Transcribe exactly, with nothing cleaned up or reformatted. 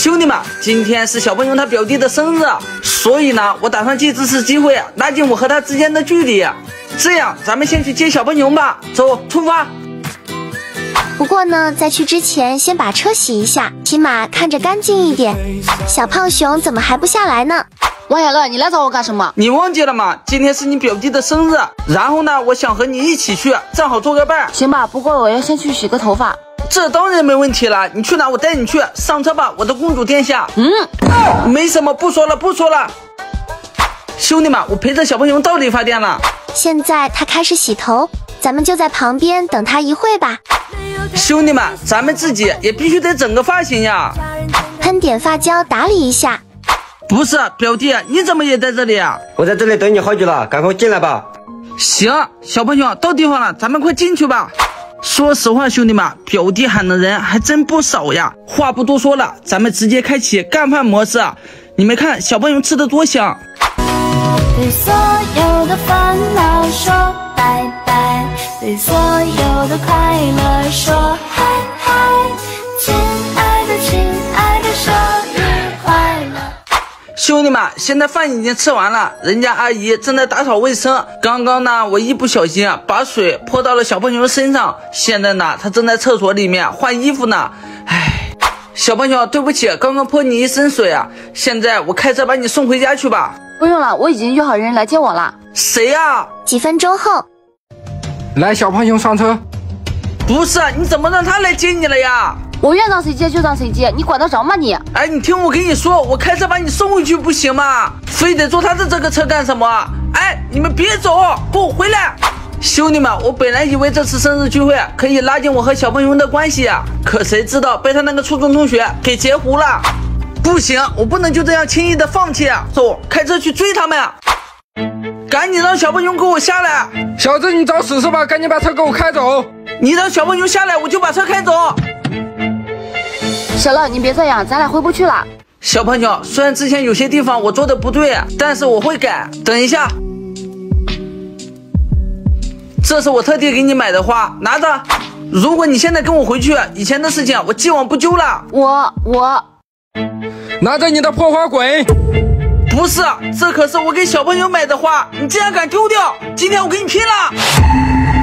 兄弟们，今天是小朋友他表弟的生日，所以呢，我打算借这次机会拉近我和他之间的距离。这样，咱们先去接小朋友吧，走，出发。 不过呢，在去之前先把车洗一下，起码看着干净一点。小胖熊怎么还不下来呢？ 王小乐，你来找我干什么？ 你忘记了吗？今天是你表弟的生日，然后呢，我想和你一起去，正好做个伴。 行吧，不过我要先去洗个头发。 这当然没问题了，你去哪我带你去。上车吧，我的公主殿下。 嗯， 没什么，不说了，不说了。兄弟们，我陪着小朋友到理发店了。 现在他开始洗头，咱们就在旁边等他一会吧。 兄弟们，咱们自己也必须得整个发型呀。 喷点发胶打理一下。 不是，表弟，你怎么也在这里啊？ 我在这里等你好久了，赶快进来吧。 行，小朋友到地方了，咱们快进去吧。说实话，兄弟们，表弟喊的人还真不少呀。话不多说了，咱们直接开启干饭模式。你们看，小朋友吃的多香。 对所有的烦恼说拜拜，对所有的快乐说嗨嗨，亲爱的亲爱的生日快乐。 兄弟们，现在饭已经吃完了，人家阿姨正在打扫卫生。刚刚呢，我一不小心把水泼到了小朋友身上，现在呢，他正在厕所里面换衣服呢。唉，小朋友，对不起，刚刚泼你一身水啊。现在我开车把你送回家去吧。 不用了，我已经约好人来接我了。 谁呀？ 几分钟后， 来，小胖熊上车。 不是，你怎么让他来接你了呀？ 我愿让谁接就让谁接，你管得着吗你？ 哎，你听我跟你说，我开车把你送回去不行吗？非得坐他的这个车干什么？哎，你们别走，不回来！兄弟们，我本来以为这次生日聚会可以拉近我和小朋友的关系啊，可谁知道被他那个初中同学给截胡了。不行，我不能就这样轻易的放弃啊！走，开车去追他们！赶紧让小朋友给我下来！ 小子，你找死是吧？赶紧把车给我开走！ 你让小朋友下来，我就把车开走。 小乐，你别这样，咱俩回不去了。 小朋友，虽然之前有些地方我做的不对，但是我会改。等一下，这是我特地给你买的花，拿着。如果你现在跟我回去，以前的事情我既往不咎了。 我我。 拿着你的破花滚！ 不是，这可是我给小朋友买的花，你竟然敢丢掉！今天我跟你拼了！